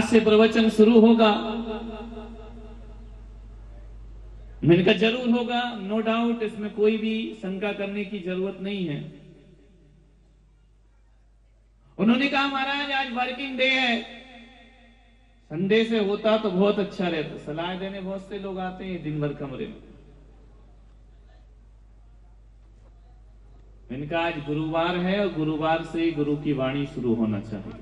से प्रवचन शुरू होगा। मैंने कहा जरूर होगा, नो डाउट, इसमें कोई भी शंका करने की जरूरत नहीं है। उन्होंने कहा महाराज आज वर्किंग डे है, संडे से होता तो बहुत अच्छा रहता। सलाह देने बहुत से लोग आते हैं दिन भर कमरे में। मैंने कहा आज गुरुवार है और गुरुवार से ही गुरु की वाणी शुरू होना चाहिए।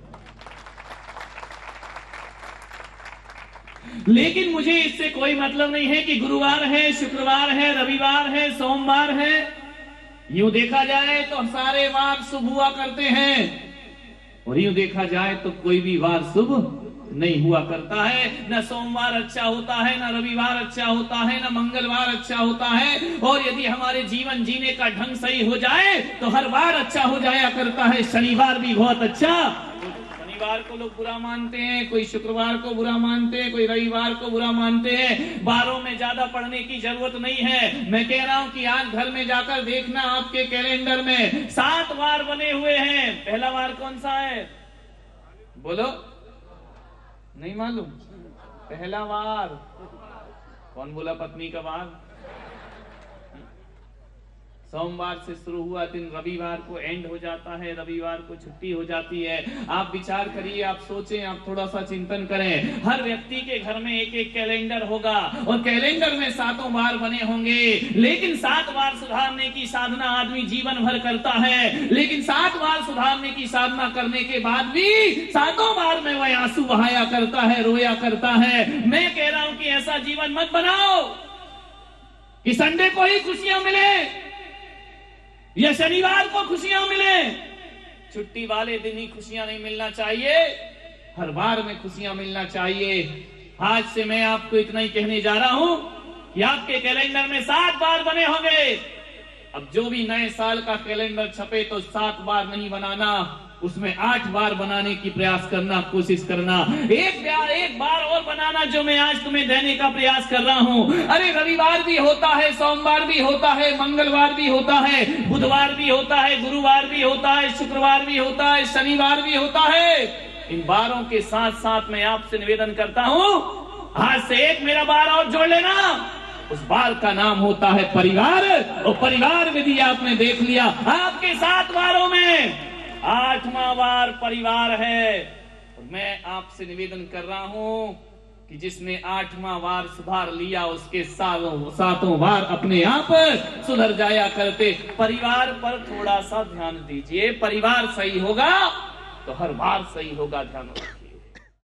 लेकिन मुझे इससे कोई मतलब नहीं है कि गुरुवार है, शुक्रवार है, रविवार है, सोमवार है। यूं देखा जाए तो सारे वार शुभ हुआ करते हैं, और यूं देखा जाए तो कोई भी वार शुभ नहीं हुआ करता है। न सोमवार अच्छा होता है, न रविवार अच्छा होता है, न मंगलवार अच्छा होता है। और यदि हमारे जीवन जीने का ढंग सही हो जाए तो हर बार अच्छा हो जाया करता है। शनिवार भी बहुत अच्छा, शनिवार को लोग बुरा मानते हैं, कोई शुक्रवार को बुरा मानते हैं, कोई रविवार को बुरा मानते हैं। बारों में ज्यादा पढ़ने की जरूरत नहीं है। मैं कह रहा हूं कि आज घर में जाकर देखना, आपके कैलेंडर में 7 वार बने हुए हैं। पहला वार कौन सा है? बोलो, नहीं मालूम? पहला वार कौन बोला? पत्नी का वार। सोमवार से शुरू हुआ दिन रविवार को एंड हो जाता है, रविवार को छुट्टी हो जाती है। आप विचार करिए, आप सोचें, आप थोड़ा सा चिंतन करें। हर व्यक्ति के घर में एक एक कैलेंडर होगा और कैलेंडर में 7 वार बने होंगे। लेकिन 7 वार सुधारने की साधना आदमी जीवन भर करता है, लेकिन 7 वार सुधारने की साधना करने के बाद भी 7 बार में वह आंसू बहाया करता है, रोया करता है। मैं कह रहा हूं कि ऐसा जीवन मत बनाओ कि संडे को ही खुशियां मिले या शनिवार को खुशियां मिले। छुट्टी वाले दिन ही खुशियां नहीं मिलना चाहिए, हर बार में खुशियां मिलना चाहिए। आज से मैं आपको इतना ही कहने जा रहा हूं कि आपके कैलेंडर में 7 बार बने होंगे। अब जो भी नए साल का कैलेंडर छपे तो 7 बार नहीं बनाना, उसमें 8 बार बनाने की प्रयास करना, कोशिश करना। एक बार और बनाना जो मैं आज तुम्हें देने का प्रयास कर रहा हूं। अरे रविवार भी होता है, सोमवार भी होता है, मंगलवार भी होता है, बुधवार भी होता है, गुरुवार भी होता है, शुक्रवार भी होता है, शनिवार भी होता है। इन बारों के साथ साथ मैं आपसे निवेदन करता हूं, आज से एक मेरा बार और जोड़ लेना। उस बार का नाम होता है परिवार। और परिवार विधि आपने देख लिया, आपके 7 वारों में 8वां वार परिवार है। और मैं आपसे निवेदन कर रहा हूं कि जिसने 8वां वार सुधार लिया उसके 7 वार अपने आप सुधर जाया करते। परिवार पर थोड़ा सा ध्यान दीजिए, परिवार सही होगा तो हर बार सही होगा। ध्यान रखिए।